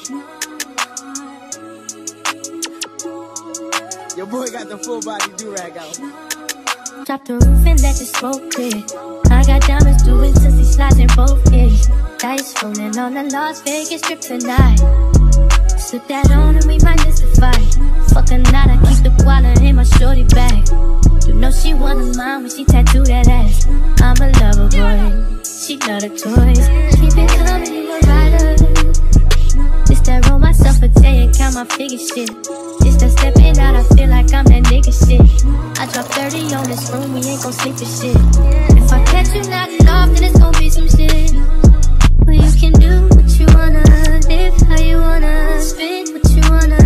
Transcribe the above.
Your boy got the full body do-rag out. Drop the roof and let the smoke clear. I got diamonds doing sissy slides in both ears. Dice rolling on the Las Vegas strip tonight. Slip that on and we might miss the fight. Fuck a night, I keep the wallet in my shorty bag. You know she wanna mine when she tattoo that ass. I'm a lover boy, she love the toys. Keep it coming, you a rider. This that roll myself a day and count my figure shit. This that stepping out, I feel like I'm that nigga shit. I drop 30 on this room, we ain't gon' sleep for shit. If I catch you knocking off, then it's gon' be some shit. Well, you can do what you wanna, live how you wanna, spend what you wanna.